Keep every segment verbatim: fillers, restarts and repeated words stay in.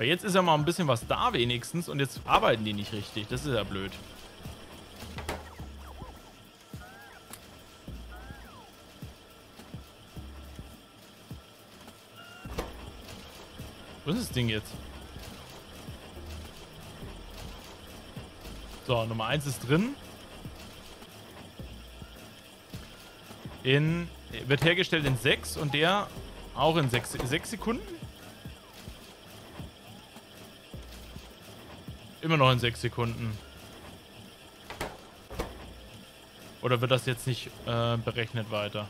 Weil jetzt ist ja mal ein bisschen was da wenigstens und jetzt arbeiten die nicht richtig. Das ist ja blöd. Was ist das Ding jetzt? So, Nummer eins ist drin. In, wird hergestellt in sechs und der auch in sechs Sekunden? Immer noch in sechs Sekunden. Oder wird das jetzt nicht äh, berechnet weiter?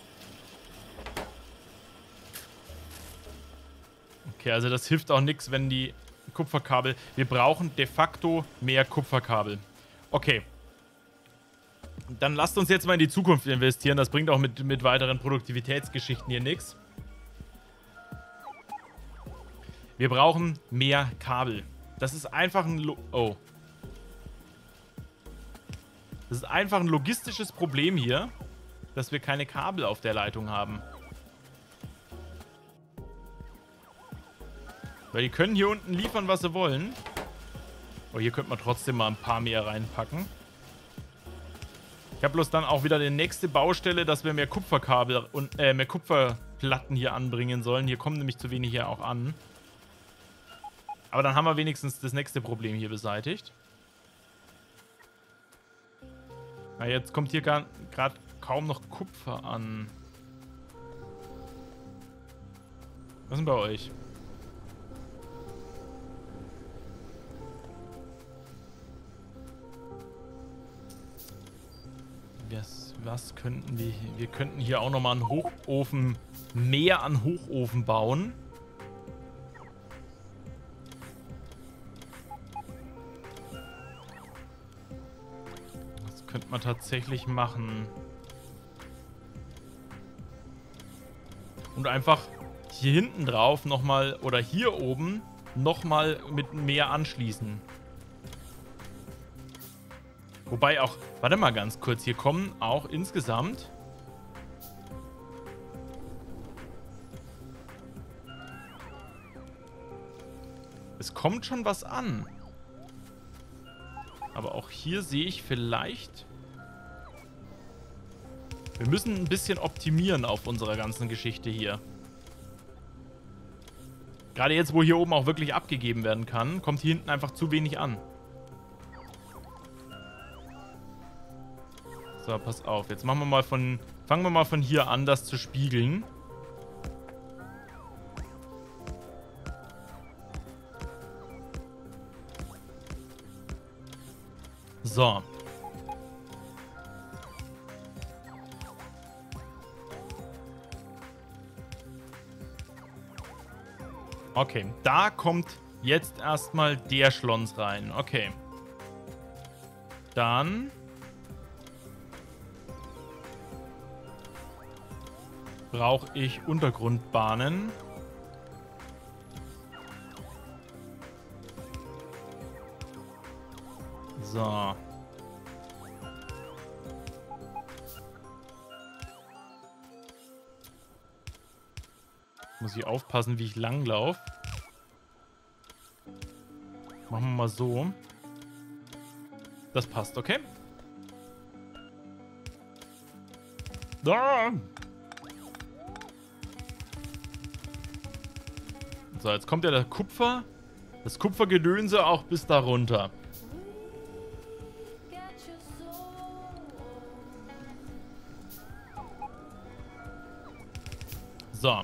Okay, also das hilft auch nichts, wenn die Kupferkabel... Wir brauchen de facto mehr Kupferkabel. Okay. Dann lasst uns jetzt mal in die Zukunft investieren. Das bringt auch mit, mit weiteren Produktivitätsgeschichten hier nichts. Wir brauchen mehr Kabel. Das ist einfach ein... Lo oh. Das ist einfach ein logistisches Problem hier, dass wir keine Kabel auf der Leitung haben. Weil die können hier unten liefern, was sie wollen. Oh, hier könnte man trotzdem mal ein paar mehr reinpacken. Ich habe bloß dann auch wieder die nächste Baustelle, dass wir mehr Kupferkabel und äh, mehr Kupferplatten hier anbringen sollen. Hier kommen nämlich zu wenig hier auch an. Aber dann haben wir wenigstens das nächste Problem hier beseitigt. Na, jetzt kommt hier gerade kaum noch Kupfer an. Was ist denn bei euch? Was, was könnten wir... Wir könnten hier auch nochmal einen Hochofen... Mehr an Hochofen bauen. Das könnte man tatsächlich machen. Und einfach hier hinten drauf nochmal... Oder hier oben nochmal mit mehr anschließen. Wobei auch, warte mal ganz kurz, hier kommen auch insgesamt... Es kommt schon was an. Aber auch hier sehe ich vielleicht... Wir müssen ein bisschen optimieren auf unserer ganzen Geschichte hier. Gerade jetzt, wo hier oben auch wirklich abgegeben werden kann, kommt hier hinten einfach zu wenig an. So, pass auf. Jetzt machen wir mal von... Fangen wir mal von hier an, das zu spiegeln. So. Okay, da kommt jetzt erstmal der Schlons rein. Okay. Dann... brauche ich Untergrundbahnen. So. Muss ich aufpassen, wie ich langlaufe. Machen wir mal so. Das passt, okay? Da! So, jetzt kommt ja der Kupfer. Das Kupfergedönse auch bis da runter. So.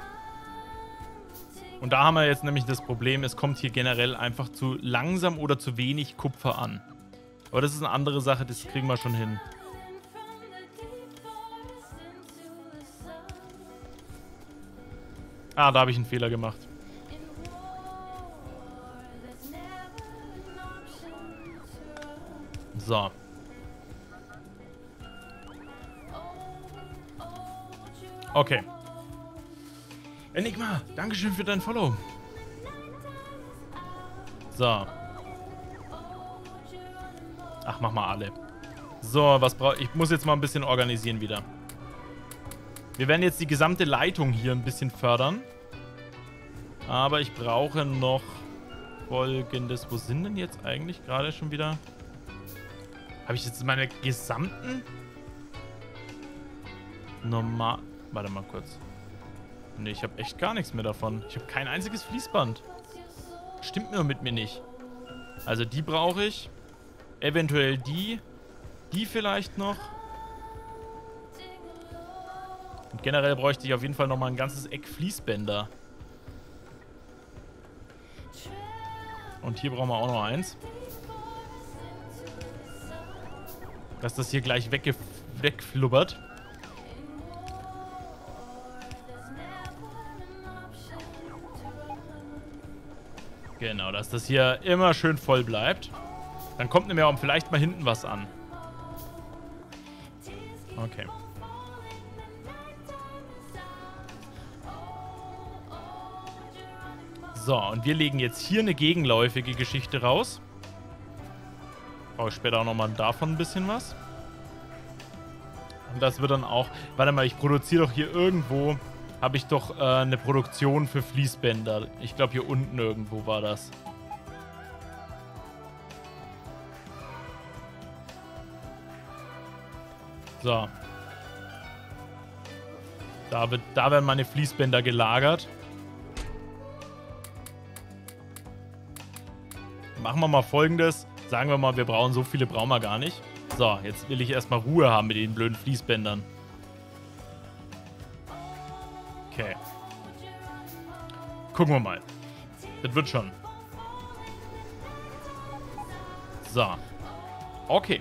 Und da haben wir jetzt nämlich das Problem, es kommt hier generell einfach zu langsam oder zu wenig Kupfer an. Aber das ist eine andere Sache, das kriegen wir schon hin. Ah, da habe ich einen Fehler gemacht. So. Okay. Enigma, dankeschön für dein Follow. So. Ach, mach mal alle. So, was brauche ich? Ich muss jetzt mal ein bisschen organisieren wieder. Wir werden jetzt die gesamte Leitung hier ein bisschen fördern. Aber ich brauche noch Folgendes. Wo sind denn jetzt eigentlich gerade schon wieder? Habe ich jetzt meine gesamten... Normal... Warte mal kurz. Ne, ich habe echt gar nichts mehr davon. Ich habe kein einziges Fließband. Stimmt mir mit mir nicht. Also die brauche ich. Eventuell die. Die vielleicht noch. Und generell bräuchte ich auf jeden Fall nochmal ein ganzes Eck Fließbänder. Und hier brauchen wir auch noch eins. Dass das hier gleich wegge wegflubbert. Genau, dass das hier immer schön voll bleibt. Dann kommt nämlich auch vielleicht mal hinten was an. Okay. So, und wir legen jetzt hier eine gegenläufige Geschichte raus. Brauche ich später auch nochmal davon ein bisschen was. Und das wird dann auch... Warte mal, ich produziere doch hier irgendwo... Habe ich doch äh, eine Produktion für Fließbänder. Ich glaube, hier unten irgendwo war das. So. Da, wird, da werden meine Fließbänder gelagert. Machen wir mal Folgendes. Sagen wir mal, wir brauchen so viele, brauchen wir gar nicht. So, jetzt will ich erstmal Ruhe haben mit den blöden Fließbändern. Okay. Gucken wir mal. Das wird schon. So. Okay.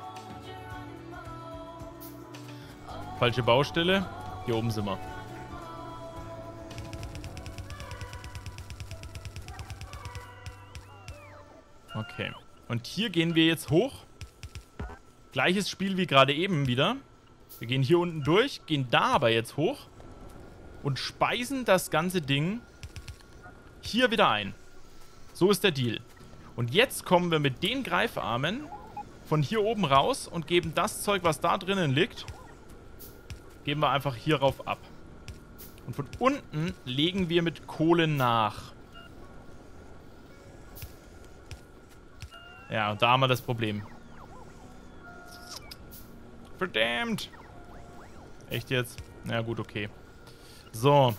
Falsche Baustelle. Hier oben sind wir. Okay. Und hier gehen wir jetzt hoch. Gleiches Spiel wie gerade eben wieder. Wir gehen hier unten durch, gehen da aber jetzt hoch. Und speisen das ganze Ding hier wieder ein. So ist der Deal. Und jetzt kommen wir mit den Greifarmen von hier oben raus und geben das Zeug, was da drinnen liegt, geben wir einfach hierauf ab. Und von unten legen wir mit Kohle nach. Ja, und da haben wir das Problem. Verdammt. Echt jetzt? Na ja, gut, okay. So.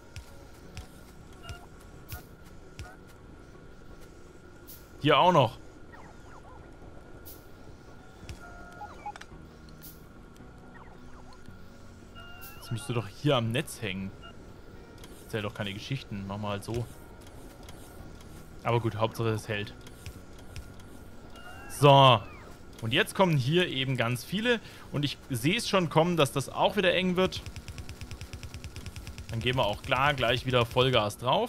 Hier auch noch. Das müsste doch hier am Netz hängen. Erzähl doch keine Geschichten. Machen wir halt so. Aber gut, Hauptsache es hält. So. Und jetzt kommen hier eben ganz viele. Und ich sehe es schon kommen, dass das auch wieder eng wird. Dann gehen wir auch klar gleich wieder Vollgas drauf.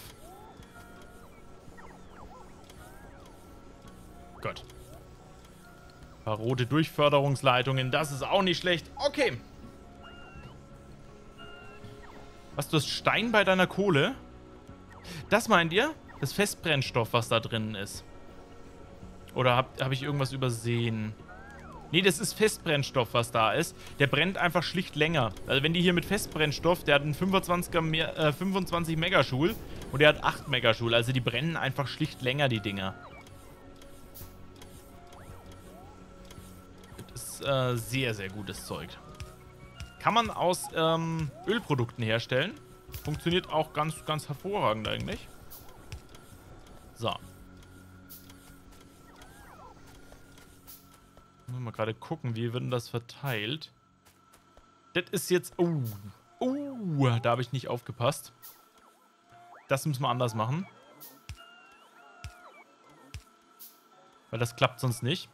Gott. Ein paar rote Durchförderungsleitungen. Das ist auch nicht schlecht. Okay. Was, du hast Stein bei deiner Kohle? Das meint ihr? Das Festbrennstoff, was da drin ist. Oder habe hab ich irgendwas übersehen? Nee, das ist Festbrennstoff, was da ist. Der brennt einfach schlicht länger. Also wenn die hier mit Festbrennstoff, der hat einen fünfundzwanziger mehr, äh, fünfundzwanzig Megajoule und der hat acht Megajoule. Also die brennen einfach schlicht länger, die Dinger. Das ist äh, sehr, sehr gutes Zeug. Kann man aus ähm, Ölprodukten herstellen. Funktioniert auch ganz, ganz hervorragend eigentlich. So. Mal gerade gucken, wie wird denn das verteilt? Das ist jetzt... Oh, oh, da habe ich nicht aufgepasst. Das müssen wir anders machen. Weil das klappt sonst nicht.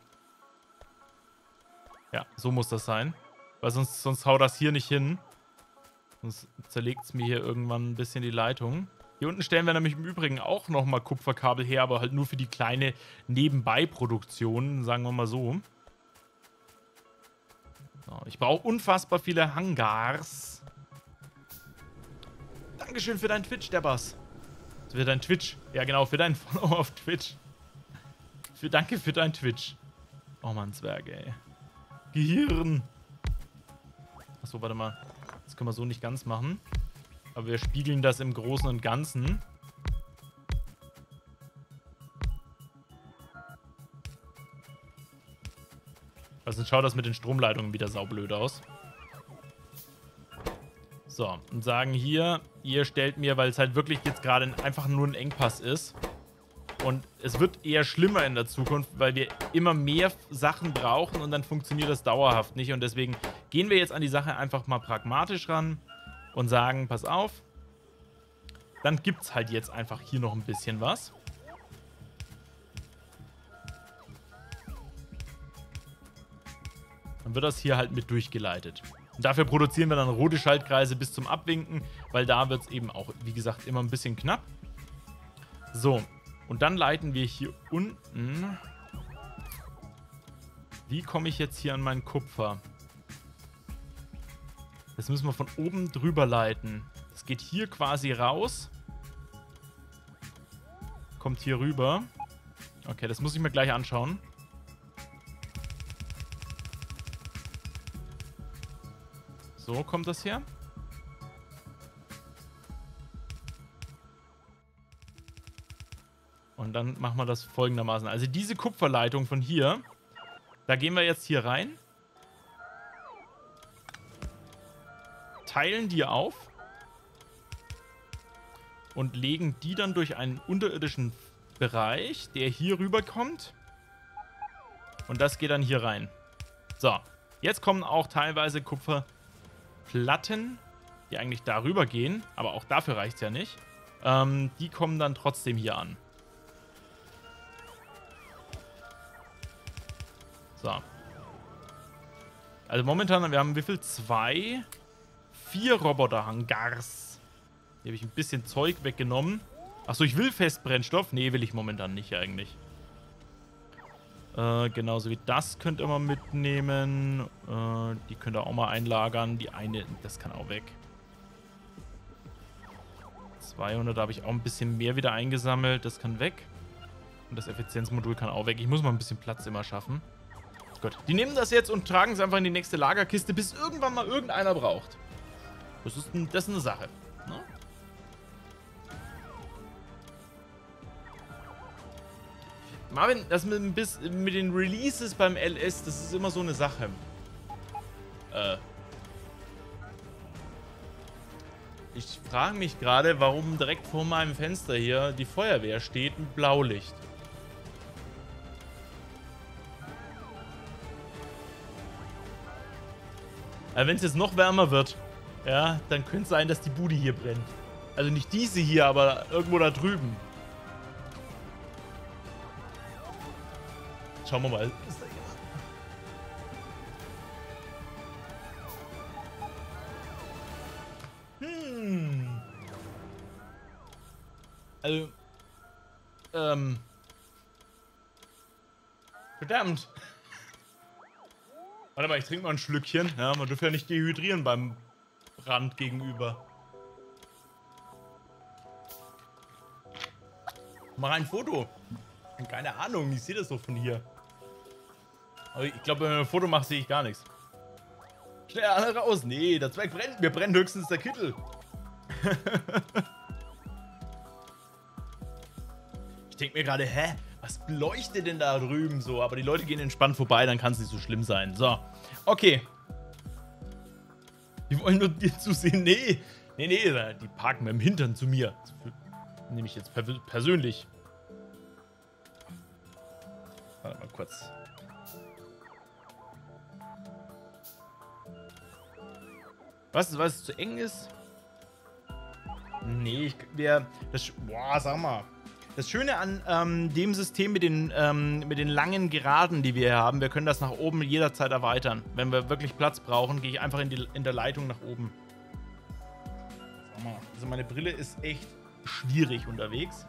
Ja, so muss das sein. Weil sonst, sonst haut das hier nicht hin. Sonst zerlegt es mir hier irgendwann ein bisschen die Leitung. Hier unten stellen wir nämlich im Übrigen auch nochmal Kupferkabel her, aber halt nur für die kleine Nebenbei-Produktion, sagen wir mal so. So, ich brauche unfassbar viele Hangars. Dankeschön für dein Twitch, der Bass. Für dein Twitch. Ja, genau, für dein Follow auf Twitch. Für, danke für dein Twitch. Oh Mann, Zwerge, ey. Gehirn. Achso, warte mal. Das können wir so nicht ganz machen. Aber wir spiegeln das im Großen und Ganzen. Also schaut das mit den Stromleitungen wieder saublöd aus. So, und sagen hier, ihr stellt mir, weil es halt wirklich jetzt gerade einfach nur ein Engpass ist. Und es wird eher schlimmer in der Zukunft, weil wir immer mehr Sachen brauchen und dann funktioniert das dauerhaft nicht. Und deswegen gehen wir jetzt an die Sache einfach mal pragmatisch ran und sagen, pass auf, dann gibt es halt jetzt einfach hier noch ein bisschen was. Dann wird das hier halt mit durchgeleitet. Und dafür produzieren wir dann rote Schaltkreise bis zum Abwinken, weil da wird es eben auch, wie gesagt, immer ein bisschen knapp. So, und dann leiten wir hier unten. Wie komme ich jetzt hier an meinen Kupfer? Das müssen wir von oben drüber leiten. Das geht hier quasi raus. Kommt hier rüber. Okay, das muss ich mir gleich anschauen. So kommt das her. Und dann machen wir das folgendermaßen. Also diese Kupferleitung von hier, da gehen wir jetzt hier rein. Teilen die auf. Und legen die dann durch einen unterirdischen Bereich, der hier rüber kommt. Und das geht dann hier rein. So, jetzt kommen auch teilweise Kupferplatten, die eigentlich darüber gehen. Aber auch dafür reicht es ja nicht. Ähm, die kommen dann trotzdem hier an. So. Also momentan, wir haben wie viel? Zwei, vier Roboter-Hangars. Hier habe ich ein bisschen Zeug weggenommen. Achso, ich will Festbrennstoff. Nee, will ich momentan nicht eigentlich. Äh, genauso wie das könnt ihr mal mitnehmen. Äh, die könnt ihr auch mal einlagern. Die eine, das kann auch weg. zweihundert habe ich auch ein bisschen mehr wieder eingesammelt. Das kann weg. Und das Effizienzmodul kann auch weg. Ich muss mal ein bisschen Platz immer schaffen. Gut. Die nehmen das jetzt und tragen es einfach in die nächste Lagerkiste, bis irgendwann mal irgendeiner braucht. Das ist, ein, das ist eine Sache. Ne? Marvin, das mit, mit den Releases beim L S, das ist immer so eine Sache. Äh. Ich frage mich gerade, warum direkt vor meinem Fenster hier die Feuerwehr steht mit Blaulicht. Also wenn es jetzt noch wärmer wird, ja, dann könnte es sein, dass die Bude hier brennt. Also nicht diese hier, aber irgendwo da drüben. Schauen wir mal. Hm. Also, ähm. Verdammt. Warte mal, ich trinke mal ein Schlückchen. Ja, man dürfen ja nicht dehydrieren beim Brand gegenüber. Mach ein Foto. Keine Ahnung, ich sehe das doch von hier. Aber ich glaube, wenn man ein Foto macht, sehe ich gar nichts. Schnell alle raus. Nee, der Zweig brennt. Mir brennt höchstens der Kittel. Ich denke mir gerade, hä? Was leuchtet denn da drüben so? Aber die Leute gehen entspannt vorbei, dann kann es nicht so schlimm sein. So, okay. Die wollen nur dir zusehen. Nee, nee, nee, die parken mit dem Hintern zu mir. Nehme ich jetzt persönlich. Warte mal kurz. Was, was es zu eng ist? Nee, ich, wir, das, boah, sag mal. Das Schöne an ähm, dem System mit den, ähm, mit den langen Geraden, die wir hier haben, wir können das nach oben jederzeit erweitern. Wenn wir wirklich Platz brauchen, gehe ich einfach in, die, in der Leitung nach oben. Sag mal, also meine Brille ist echt schwierig unterwegs.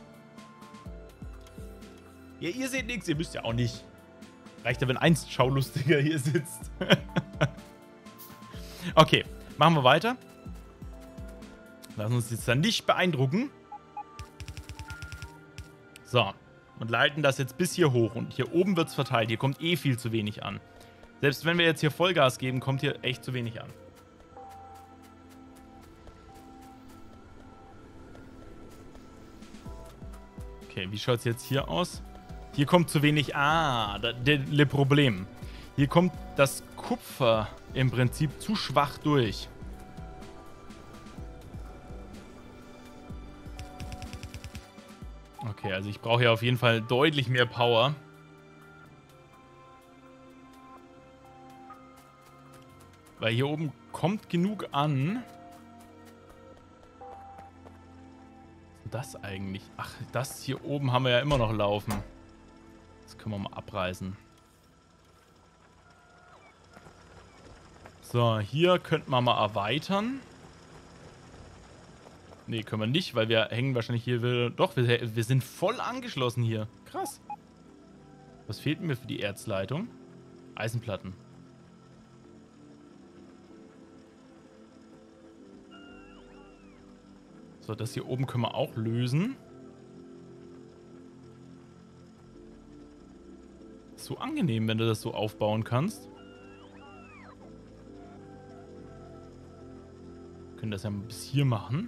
Ja, ihr seht nichts, ihr müsst ja auch nicht. Reicht ja, wenn ein Schaulustiger hier sitzt. Okay, machen wir weiter. Lassen uns jetzt dann nicht beeindrucken. So, und leiten das jetzt bis hier hoch. Und hier oben wird es verteilt. Hier kommt eh viel zu wenig an. Selbst wenn wir jetzt hier Vollgas geben, kommt hier echt zu wenig an. Okay, wie schaut es jetzt hier aus? Hier kommt zu wenig... Ah, das Problem. Hier kommt das Kupfer im Prinzip zu schwach durch. Okay, also ich brauche ja auf jeden Fall deutlich mehr Power. Weil hier oben kommt genug an. Was ist das eigentlich? Ach, das hier oben haben wir ja immer noch laufen. Das können wir mal abreißen. So, hier könnten wir mal erweitern. Nee, können wir nicht, weil wir hängen wahrscheinlich hier wieder... Doch, wir, wir sind voll angeschlossen hier. Krass. Was fehlt mir für die Erzleitung? Eisenplatten. So, das hier oben können wir auch lösen. Ist so angenehm, wenn du das so aufbauen kannst. Wir können das ja bis hier machen.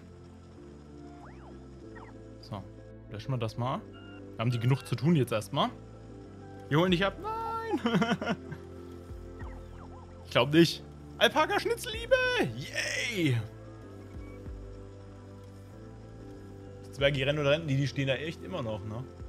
So, löschen wir das mal. Wir haben die genug zu tun jetzt erstmal. Wir holen dich ab. Nein! Ich glaube nicht. Alpaka-Schnitzelliebe! Yay! Die Zwerge rennen oder rennen, die, die stehen da echt immer noch, ne?